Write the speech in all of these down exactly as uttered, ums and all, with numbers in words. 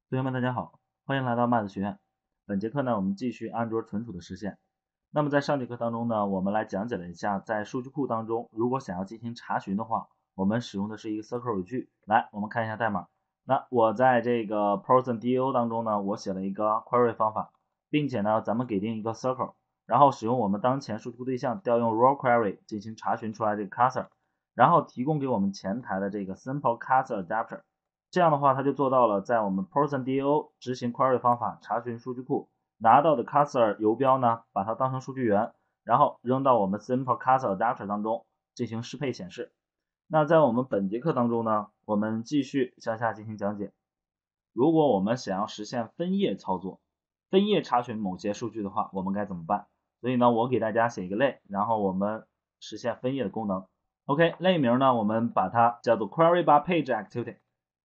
同学们，大家好，欢迎来到麦子学院。本节课呢，我们继续安卓存储的实现。那么在上节课当中呢，我们来讲解了一下，在数据库当中，如果想要进行查询的话，我们使用的是一个 circle 语句。来，我们看一下代码。那我在这个 Python D A O 当中呢，我写了一个 query 方法，并且呢，咱们给定一个 circle，然后使用我们当前数据库对象调用 raw query 进行查询出来这个 cursor，然后提供给我们前台的这个 simple cursor adapter。这样的话，它就做到了在我们 Python D A O 执行 query 方法查询数据库拿到的 cursor 游标呢，把它当成数据源，然后扔到我们 simple cursor adapter 当中进行适配显示。那在我们本节课当中呢，我们继续向下进行讲解。如果我们想要实现分页操作，分页查询某些数据的话，我们该怎么办？所以呢，我给大家写一个类，然后我们实现分页的功能。OK， 类名呢，我们把它叫做 query by page activity。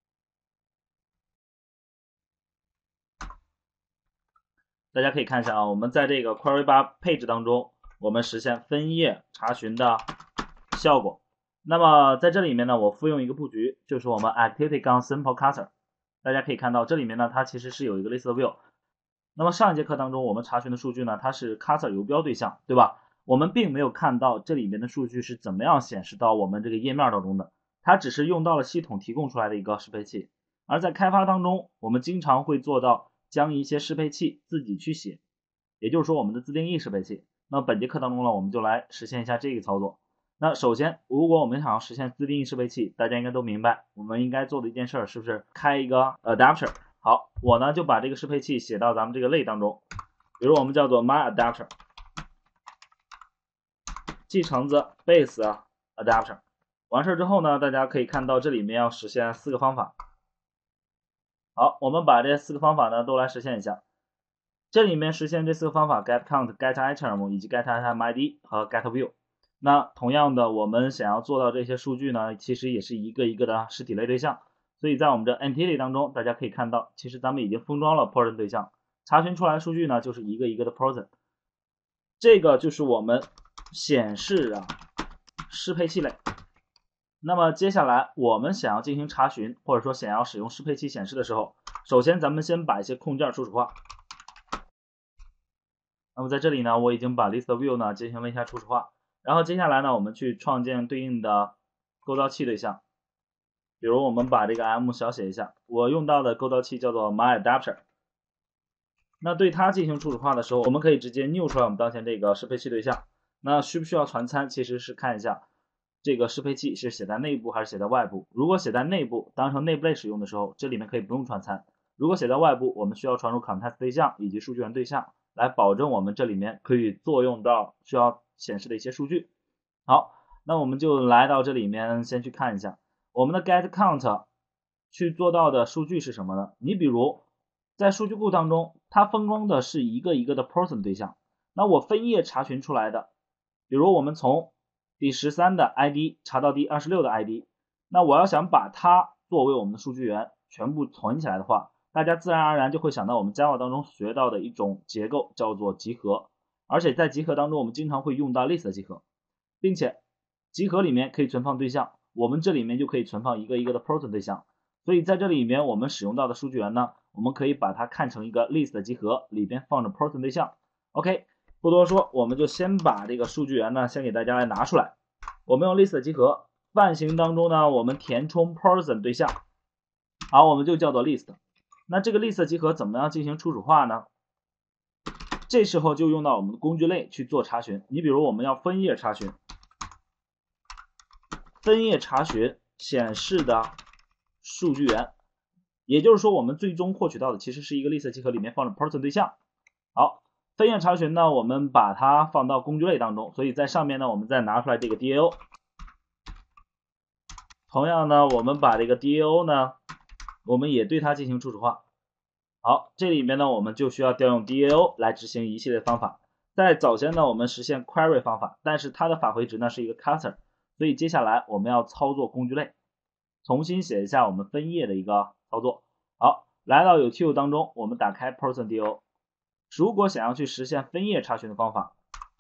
大家可以看一下啊，我们在这个 query bar page 当中，我们实现分页查询的效果。那么在这里面呢，我复用一个布局，就是我们 activity 杠 simple cursor。大家可以看到，这里面呢，它其实是有一个 list view。那么上一节课当中，我们查询的数据呢，它是 cursor 游标对象，对吧？我们并没有看到这里面的数据是怎么样显示到我们这个页面当中的，它只是用到了系统提供出来的一个适配器。而在开发当中，我们经常会做到将一些适配器自己去写，也就是说我们的自定义适配器。那本节课当中呢，我们就来实现一下这个操作。那首先，如果我们想要实现自定义适配器，大家应该都明白，我们应该做的一件事是不是开一个 adapter。好，我呢就把这个适配器写到咱们这个类当中，比如我们叫做 my adapter， 继承自 base adapter。完事之后呢，大家可以看到这里面要实现四个方法。好，我们把这四个方法呢都来实现一下。这里面实现这四个方法 get count、get item 以及 get item I D 和 get view。那同样的，我们想要做到这些数据呢，其实也是一个一个的实体类对象。所以在我们这 entity 当中，大家可以看到，其实咱们已经封装了 person 对象，查询出来的数据呢，就是一个一个的 person。这个就是我们显示啊适配器类。那么接下来我们想要进行查询，或者说想要使用适配器显示的时候，首先咱们先把一些控件初始化。那么在这里呢，我已经把 list view 呢进行了一下初始化，然后接下来呢，我们去创建对应的构造器对象。比如我们把这个 m 小写一下，我用到的构造器叫做 my adapter。那对它进行初始化的时候，我们可以直接 new 出来我们当前这个适配器对象。那需不需要传参，其实是看一下这个适配器是写在内部还是写在外部。如果写在内部，当成内部类使用的时候，这里面可以不用传参。如果写在外部，我们需要传入 context 对象以及数据源对象，来保证我们这里面可以作用到需要显示的一些数据。好，那我们就来到这里面先去看一下我们的 get count 去做到的数据是什么呢？你比如在数据库当中，它封装的是一个一个的 person 对象，那我分页查询出来的，比如我们从第十三的 I D 查到第二十六的 I D， 那我要想把它作为我们的数据源全部存起来的话，大家自然而然就会想到我们 Java 当中学到的一种结构叫做集合，而且在集合当中我们经常会用到 list 集合，并且集合里面可以存放对象，我们这里面就可以存放一个一个的 person 对象，所以在这里面我们使用到的数据源呢，我们可以把它看成一个 list 集合，里边放着 person 对象。 OK， 不多说，我们就先把这个数据源呢先给大家来拿出来。我们用 list 集合范型当中呢，我们填充 person 对象，好，我们就叫做 list。 那这个 list 集合怎么样进行初始化呢？这时候就用到我们的工具类去做查询。你比如我们要分页查询，分页查询显示的数据源，也就是说我们最终获取到的其实是一个 list 集合里面放着 person 对象。好，分页查询呢，我们把它放到工具类当中，所以在上面呢，我们再拿出来这个 D A O。同样呢，我们把这个 D A O 呢，我们也对它进行初始化。好，这里面呢，我们就需要调用 D A O 来执行一系列方法。在早先呢，我们实现 query 方法，但是它的返回值呢是一个 cursor， 所以接下来我们要操作工具类，重新写一下我们分页的一个操作。好，来到 util 当中，我们打开 Python D A O。如果想要去实现分页查询的方法，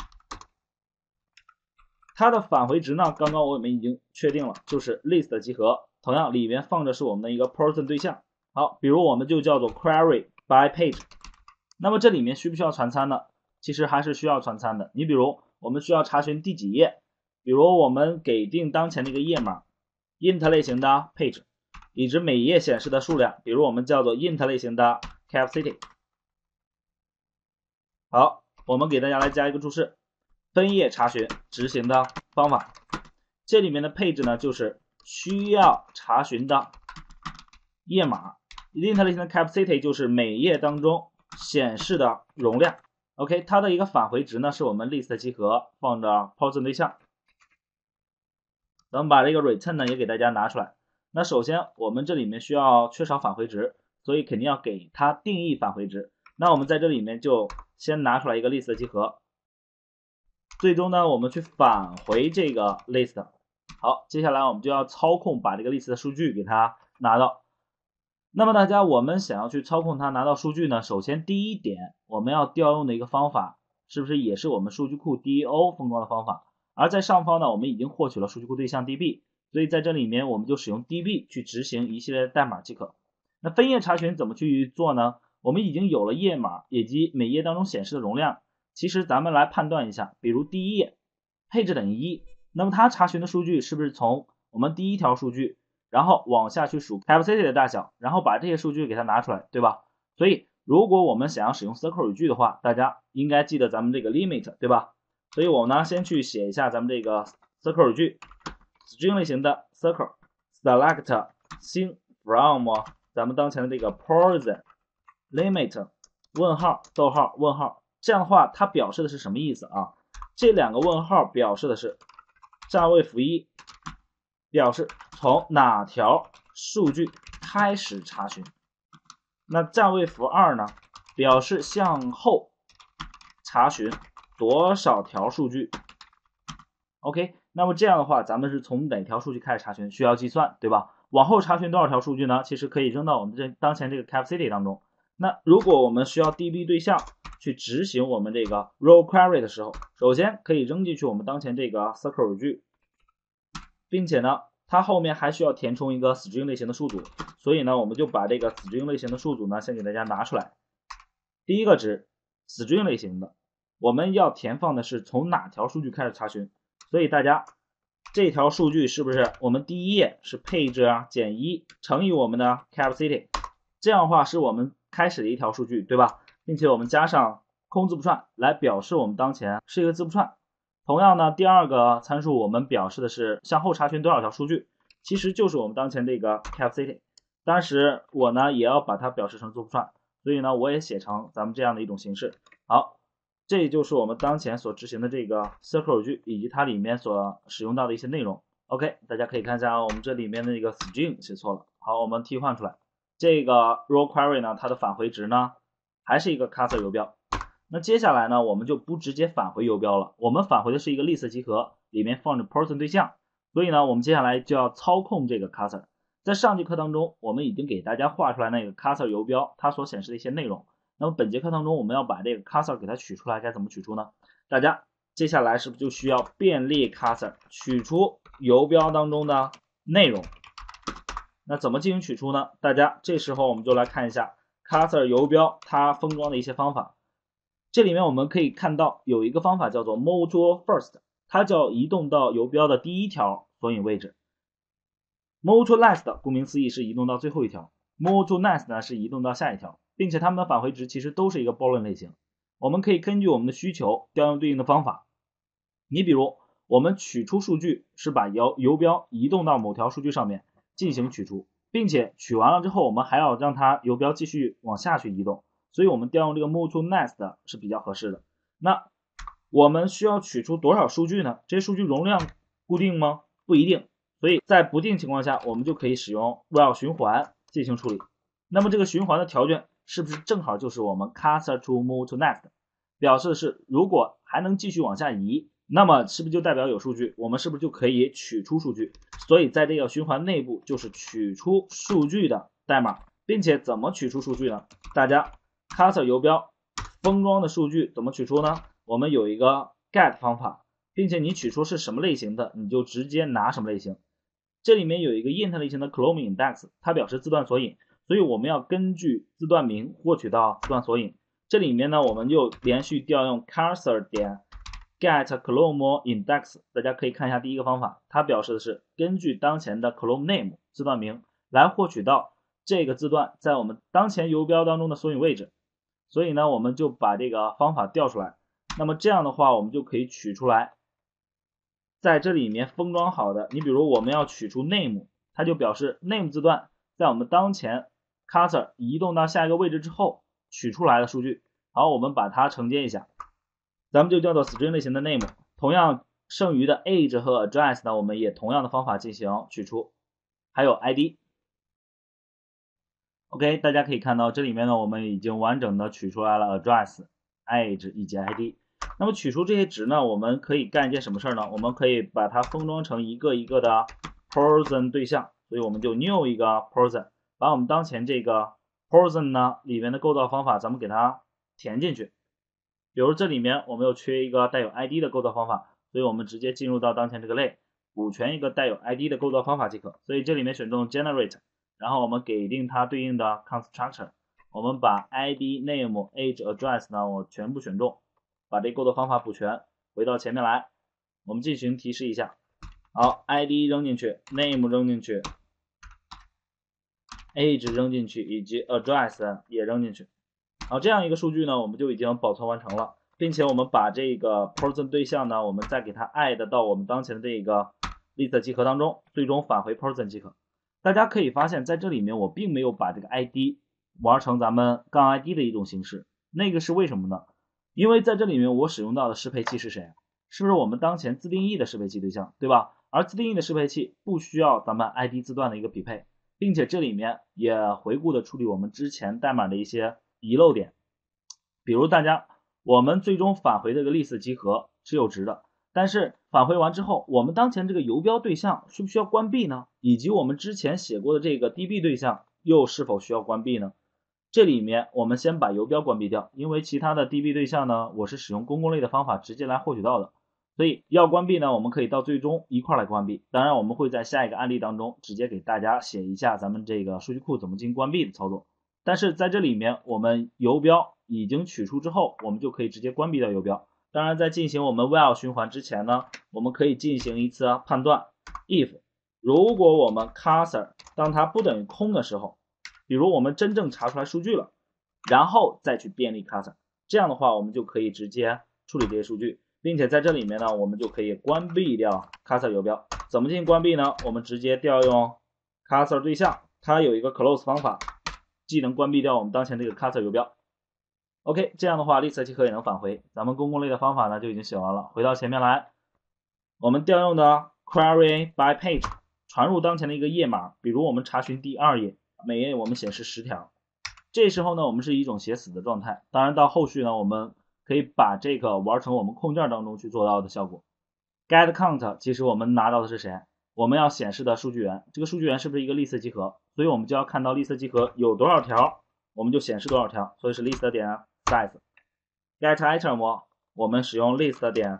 它的返回值呢，刚刚我们已经确定了，就是 list 集合，同样里面放的是我们的一个 person 对象。 好，比如我们就叫做 query by page。那么这里面需不需要传参呢？其实还是需要传参的。你比如我们需要查询第几页，比如我们给定当前的一个页码 int 类型的 page， 以及每页显示的数量，比如我们叫做 int 类型的 capacity。好，我们给大家来加一个注释，分页查询执行的方法。这里面的配置呢，就是需要查询的页码 int 类型的 capacity 就是每页当中显示的容量。OK， 它的一个返回值呢是我们 list 集合放着 Python 对象。咱们把这个 return 呢也给大家拿出来。那首先我们这里面需要缺少返回值，所以肯定要给它定义返回值。那我们在这里面就先拿出来一个 list 集合，最终呢我们去返回这个 list。好，接下来我们就要操控把这个 list 的数据给它拿到。那么大家，我们想要去操控它拿到数据呢，首先第一点，我们要调用的一个方法，是不是也是我们数据库 D O 封装的方法？而在上方呢，我们已经获取了数据库对象 D B， 所以在这里面我们就使用 D B 去执行一系列的代码即可。那分页查询怎么去做呢？我们已经有了页码以及每页当中显示的容量，其实咱们来判断一下，比如第一页配置等于一，那么它查询的数据是不是从我们第一条数据，然后往下去数 capacity 的大小，然后把这些数据给它拿出来，对吧？所以如果我们想要使用 circle 语句的话，大家应该记得咱们这个 limit， 对吧？所以我们呢先去写一下咱们这个 circle 语句 string 类型的 circle select 新 from 咱们当前的这个 person limit 问号逗号问号，这样的话它表示的是什么意思啊？这两个问号表示的是占位符一表示从哪条数据开始查询，那占位符二呢表示向后查询多少条数据。 OK， 那么这样的话咱们是从哪条数据开始查询需要计算，对吧？往后查询多少条数据呢？其实可以扔到我们这当前这个 capacity 当中。那如果我们需要 D B 对象去执行我们这个 row query 的时候，首先可以扔进去我们当前这个 circle 语句，并且呢它后面还需要填充一个 string 类型的数组，所以呢我们就把这个 string 类型的数组呢先给大家拿出来。第一个值 string 类型的，我们要填放的是从哪条数据开始查询，所以大家这条数据是不是我们第一页是配置啊减一乘以我们的 capacity， 这样的话是我们开始的一条数据，对吧？并且我们加上空字符串来表示我们当前是一个字符串。同样呢，第二个参数我们表示的是向后查询多少条数据，其实就是我们当前这个 capacity。当时我呢也要把它表示成字符串，所以呢我也写成咱们这样的一种形式。好，这就是我们当前所执行的这个 circle 语句以及它里面所使用到的一些内容。OK， 大家可以看一下我们这里面的一个 string 写错了。好，我们替换出来。这个 row query 呢，它的返回值呢还是一个 cursor 游标。那接下来呢，我们就不直接返回游标了，我们返回的是一个 list 集合，里面放着 person 对象，所以呢，我们接下来就要操控这个 cursor。在上节课当中，我们已经给大家画出来那个 cursor 游标，它所显示的一些内容。那么本节课当中，我们要把这个 cursor 给它取出来，该怎么取出呢？大家接下来是不是就需要便利 cursor 取出游标当中的内容？那怎么进行取出呢？大家这时候我们就来看一下 cursor 游标它封装的一些方法。这里面我们可以看到有一个方法叫做 move to first， 它叫移动到游标的第一条索引位置。move to last 顾名思义是移动到最后一条， move to next 呢是移动到下一条，并且它们的返回值其实都是一个 boolean 类型。我们可以根据我们的需求调用对应的方法。你比如我们取出数据是把游游标移动到某条数据上面进行取出，并且取完了之后我们还要让它游标继续往下去移动，所以我们调用这个 move to next 是比较合适的。那我们需要取出多少数据呢？这些数据容量固定吗？不一定，所以在不定情况下我们就可以使用 while 循环进行处理。那么这个循环的条件是不是正好就是我们 cursor to move to next， 表示的是如果还能继续往下移，那么是不是就代表有数据，我们是不是就可以取出数据？所以在这个循环内部就是取出数据的代码，并且怎么取出数据呢？大家 cursor 游标封装的数据怎么取出呢？我们有一个 get 方法，并且你取出是什么类型的，你就直接拿什么类型。这里面有一个 int 类型的 clone index， 它表示字段索引， 所以我们要根据字段名获取到字段索引。这里面呢，我们就连续调用 cursor 点 get column index。大家可以看一下第一个方法，它表示的是根据当前的 column name 字段名来获取到这个字段在我们当前游标当中的索引位置。所以呢，我们就把这个方法调出来。那么这样的话，我们就可以取出来，在这里面封装好的。你比如我们要取出 name， 它就表示 name 字段在我们当前 cursor 移动到下一个位置之后取出来的数据。好，我们把它承接一下，咱们就叫做 string 类型的 name。同样，剩余的 age 和 address 呢，我们也同样的方法进行取出，还有 I D。OK， 大家可以看到这里面呢，我们已经完整的取出来了 address、age 以及 I D。那么取出这些值呢，我们可以干一件什么事儿呢？我们可以把它封装成一个一个的 person 对象，所以我们就 new 一个 person， 把我们当前这个 person 呢里面的构造方法咱们给它填进去。比如这里面我们又缺一个带有 I D 的构造方法，所以我们直接进入到当前这个类，补全一个带有 I D 的构造方法即可。所以这里面选中 generate， 然后我们给定它对应的 constructor， 我们把 I D、name、age、address 呢我全部选中，把这构造方法补全，回到前面来，我们进行提示一下。好 ，I D 扔进去 ，name 扔进去 ，age 扔进去，以及 address 也扔进去。好，这样一个数据呢，我们就已经保存完成了，并且我们把这个 person 对象呢，我们再给它 add 到我们当前的这个 list 集合当中，最终返回 person 即可。大家可以发现，在这里面我并没有把这个 I D 玩成咱们杠 I D 的一种形式，那个是为什么呢？因为在这里面我使用到的适配器是谁？是不是我们当前自定义的适配器对象，对吧？而自定义的适配器不需要咱们 I D 字段的一个匹配，并且这里面也回顾的处理我们之前代码的一些遗漏点。比如大家，我们最终返回这个 list 集合是有值的，但是返回完之后，我们当前这个游标对象需不需要关闭呢？以及我们之前写过的这个 D B 对象又是否需要关闭呢？这里面我们先把游标关闭掉，因为其他的 D B 对象呢，我是使用公共类的方法直接来获取到的，所以要关闭呢，我们可以到最终一块来关闭。当然，我们会在下一个案例当中直接给大家写一下咱们这个数据库怎么进行关闭的操作。但是在这里面，我们游标已经取出之后，我们就可以直接关闭掉游标。当然，在进行我们 while 循环之前呢，我们可以进行一次判断 if， 如果我们 cursor 当它不等于空的时候，比如我们真正查出来数据了，然后再去便利 cursor， 这样的话我们就可以直接处理这些数据，并且在这里面呢，我们就可以关闭掉 cursor 游标。怎么进行关闭呢？我们直接调用 cursor 对象，它有一个 close 方法，既能关闭掉我们当前这个 cursor 游标。OK， 这样的话 list 集合也能返回。咱们公共类的方法呢就已经写完了，回到前面来，我们调用的 query by page 传入当前的一个页码，比如我们查询第二页，每页我们显示十条。这时候呢，我们是一种写死的状态。当然到后续呢，我们可以把这个玩成我们控件当中去做到的效果。get count 其实我们拿到的是谁？我们要显示的数据源，这个数据源是不是一个 list 集合？所以我们就要看到 list 集合有多少条，我们就显示多少条，所以是 list 点 size。get item 我们使用 list 点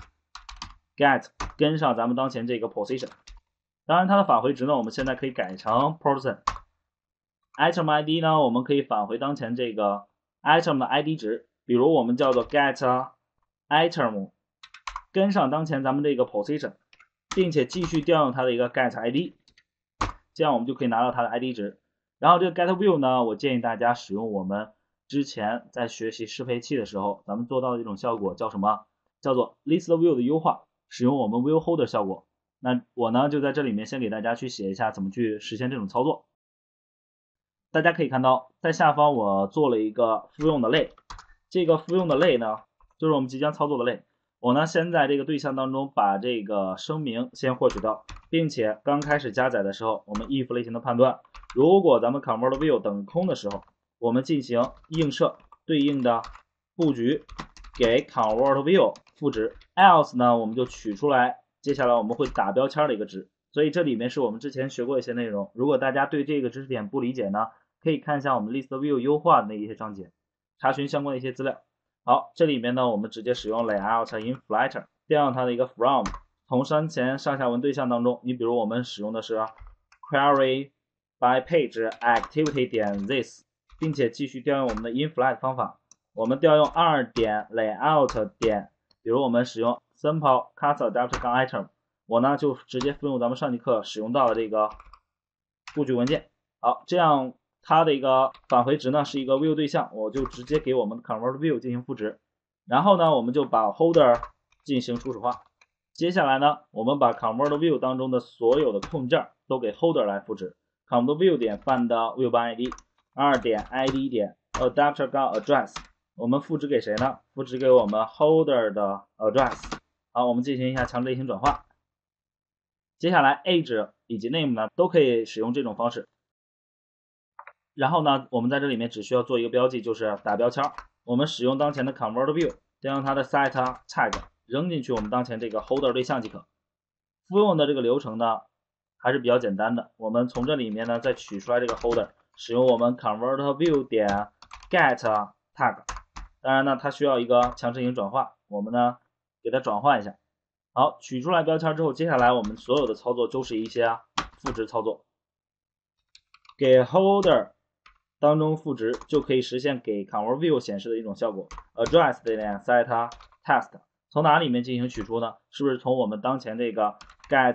get 跟上咱们当前这个 position。当然它的返回值呢，我们现在可以改成 person。item I D 呢，我们可以返回当前这个 item 的 I D 值，比如我们叫做 get item 跟上当前咱们这个 position， 并且继续调用它的一个 get I D， 这样我们就可以拿到它的 I D 值。然后这个 get view 呢，我建议大家使用我们之前在学习适配器的时候咱们做到的一种效果，叫什么？叫做 list view 的优化，使用我们 view holder 效果。那我呢就在这里面先给大家去写一下怎么去实现这种操作。大家可以看到，在下方我做了一个复用的类，这个复用的类呢，就是我们即将操作的类。我呢先在这个对象当中把这个声明先获取到，并且刚开始加载的时候，我们 if 类型的判断，如果咱们 convert view 等于空的时候，我们进行映射对应的布局，给 convert view 赋值 ，else 呢我们就取出来，接下来我们会打标签的一个值。所以这里面是我们之前学过一些内容，如果大家对这个知识点不理解呢，可以看一下我们 list view 优化的那一些章节，查询相关的一些资料。好，这里面呢，我们直接使用 layout in flutter 调用它的一个 from， 从当前上下文对象当中，你比如我们使用的是 query by page activity 点 this， 并且继续调用我们的 inflight 方法。我们调用二点 layout 点，比如我们使用 simple class adapter 杠 item， 我呢就直接复用咱们上节课使用到的这个布局文件。好，这样它的一个返回值呢是一个 view 对象，我就直接给我们的 convert view 进行赋值。然后呢，我们就把 holder 进行初始化。接下来呢，我们把 convert view 当中的所有的控件都给 holder 来赋值。convert view 点 find view by id， 二点 id 点 adapter 杠 address， 我们赋值给谁呢？赋值给我们 holder 的 address。好，我们进行一下强制类型转化。接下来 age 以及 name 呢都可以使用这种方式。然后呢，我们在这里面只需要做一个标记，就是打标签。我们使用当前的 convert view， 将它的 set tag 扔进去我们当前这个 holder 对象即可。复用的这个流程呢还是比较简单的，我们从这里面呢再取出来这个 holder， 使用我们 convert view 点 get tag。当然呢，它需要一个强制型转化，我们呢给它转换一下。好，取出来标签之后，接下来我们所有的操作都是一些赋值操作，给 holder 当中赋值就可以实现给 convert view 显示的一种效果。address 点 set test 从哪里面进行取出呢？是不是从我们当前这个 get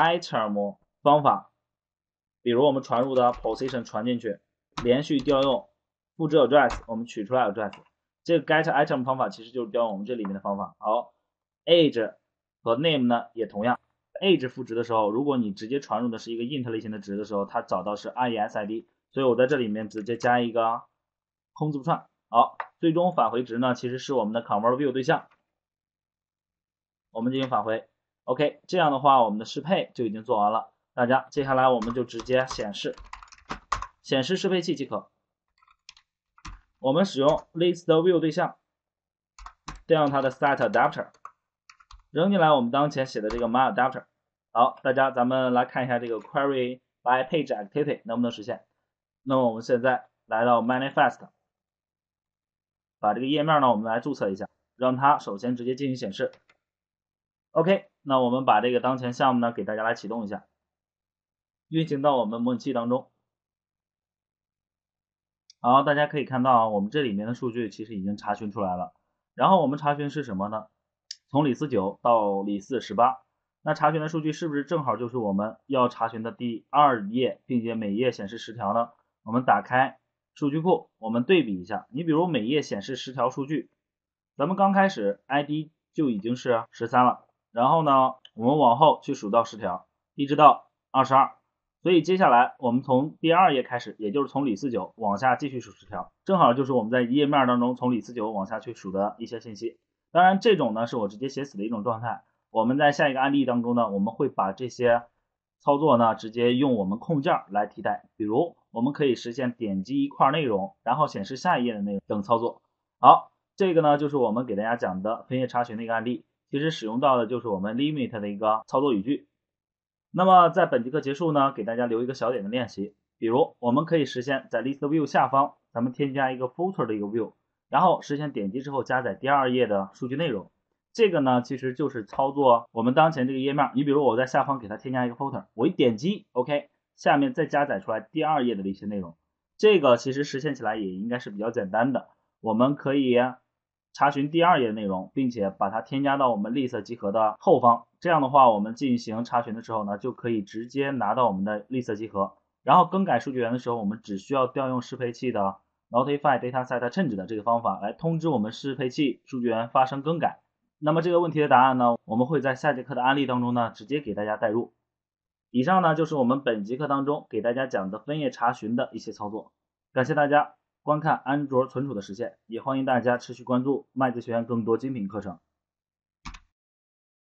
item 方法，比如我们传入的 position 传进去，连续调用复制 address， 我们取出来 address。这个 get item 方法其实就是调用我们这里面的方法。好 ，age 和 name 呢也同样 ，age 赋值的时候，如果你直接传入的是一个 int 类型的值的时候，它找到是 resid， 所以我在这里面直接加一个空字符串。好，最终返回值呢其实是我们的 convert view 对象，我们进行返回。OK， 这样的话我们的适配就已经做完了。大家接下来我们就直接显示显示适配器即可。我们使用 list view 对象，调用它的 set adapter， 扔进来我们当前写的这个 my adapter。好，大家咱们来看一下这个 query by page activity 能不能实现。那么我们现在来到 manifest， 把这个页面呢我们来注册一下，让它首先直接进行显示。OK， 那我们把这个当前项目呢给大家来启动一下，运行到我们模拟器当中。好，大家可以看到啊，我们这里面的数据其实已经查询出来了。然后我们查询是什么呢？从李四九到李四十八，那查询的数据是不是正好就是我们要查询的第二页，并且每页显示十条呢？我们打开数据库，我们对比一下。你比如每页显示十条数据，咱们刚开始 I D 就已经是十三了，然后呢，我们往后去数到十条，一直到二十二。所以接下来我们从第二页开始，也就是从李四九往下继续数十条，正好就是我们在页面当中从李四九往下去数的一些信息。当然这种呢是我直接写死的一种状态，我们在下一个案例当中呢，我们会把这些操作呢直接用我们控件来替代，比如我们可以实现点击一块内容，然后显示下一页的内容等操作。好，这个呢就是我们给大家讲的分页查询的一个案例，其实使用到的就是我们 limit 的一个操作语句。那么在本节课结束呢，给大家留一个小点的练习，比如我们可以实现在 list view 下方咱们添加一个 footer 的一个 view， 然后实现点击之后加载第二页的数据内容。这个呢其实就是操作我们当前这个页面，你比如我在下方给它添加一个 footer， 我一点击 OK， 下面再加载出来第二页的一些内容。这个其实实现起来也应该是比较简单的，我们可以查询第二页的内容，并且把它添加到我们 list 集合的后方。这样的话，我们进行查询的时候呢，就可以直接拿到我们的 list 集合。然后更改数据源的时候，我们只需要调用适配器的 notify dataset change 的这个方法来通知我们适配器数据源发生更改。那么这个问题的答案呢，我们会在下节课的案例当中呢，直接给大家带入。以上呢就是我们本节课当中给大家讲的分页查询的一些操作。感谢大家观看安卓存储的实现，也欢迎大家持续关注麦子学院更多精品课程。